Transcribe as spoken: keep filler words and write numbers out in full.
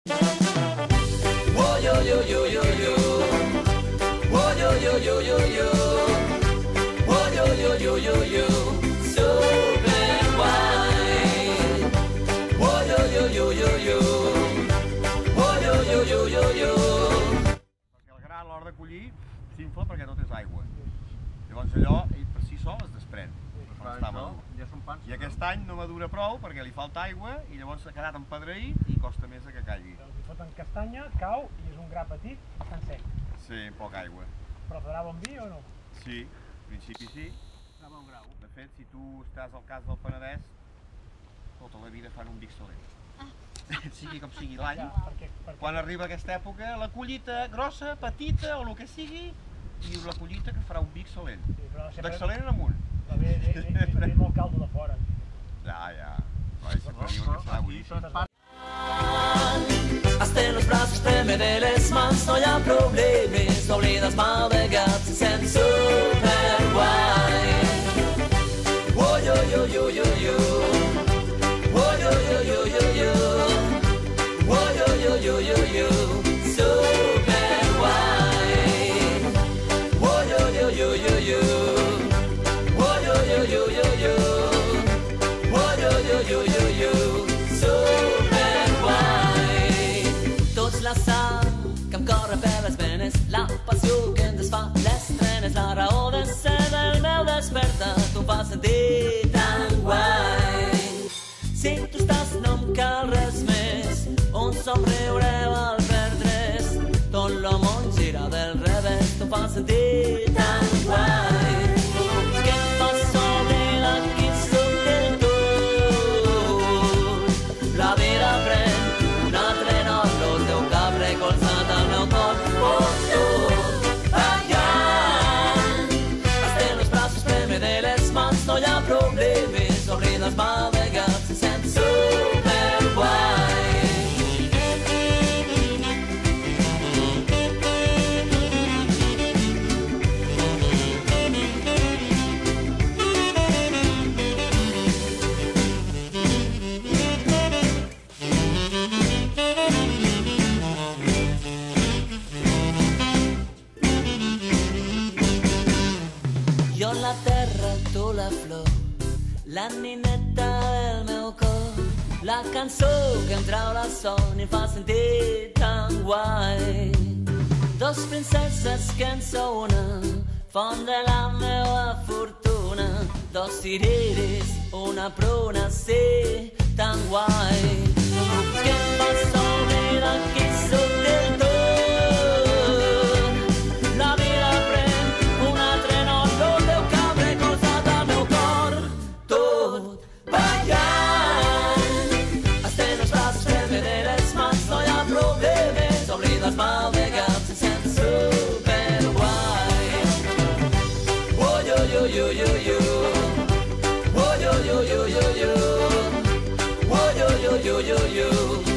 Oh yo yo yo yo yo, oh yo yo yo yo yo, oh yo yo yo yo yo, super guay. Oh yo yo yo yo yo, oh yo yo yo yo yo. Perquè el gra a l'hora de collir s'infla perquè tot és aigua. Llavors allò ell per si sol es desprèn quan està madur. I aquest any no madura prou perquè li falta aigua i llavors s'ha quedat empedreït i costa més que calli. Si foten castanya, cau i és un gra petit bastant sec. Sí, poca aigua. Però farà bon vi o no? Sí, en principi sí. Farà bon grau. De fet, si tu estàs al cas del Penedès, tota la vida fan un vi excel·lent. Sigui com sigui l'any, Ja, perquè, perquè... quan arriba aquesta època, la collita grossa, petita o el que sigui, i la collita que farà un vi excel·lent. Sí, però sempre... D'excel·lent en amunt. Va bé, ve, ve, ve molt caldo de fora. Ja, ja. Vai, sempre diuen que serà boníssim. Hasta en los brazos preme de les mans, no hi ha problemes, oblides mal de gats i sent super guai. Oh yo yo yo yo yo, oh yo yo yo yo yo, oh yo yo yo yo yo, super guai. Oh yo yo yo yo yo, oh yo yo yo yo yo, oh yo yo yo yo yo, super guai. Tots la sang que em corre per les venes, la passió que em desfà les trenes, la raó de ser del meu despertar, t'ho fa sentir tan guai. Si tu estàs no em cal res més, un somriure val per tres, tot el món gira del revés, t'ho fa sentir tan guai. Que em fa oblidar qui soc del tot, la vida pren un altre nom, el teu cap recolzat al meu cor, oh, tot ballant. Hasta en los brazos preme de les mans, no hi ha problemes, oblides mal de gats i sent super guai. Jo la terra, tu la flor, la nineta del meu cor, la cançó que em trau la son i em fa sentir tan guai. Dos princeses que en sou una, font de la meva fortuna, dos ciriris, una pruna, sí, tan guai. Que em fas oblidar qui soc del tot, la vida pren un altre nom, el teu cap recolzat al meu cor, tot ballant. Hasta en los brazos preme de les mans, no hi ha problemes, oblides mal de gats i sent super guai. Oh yo yo yo yo yo, oh yo yo yo yo yo, oh yo yo yo yo yo.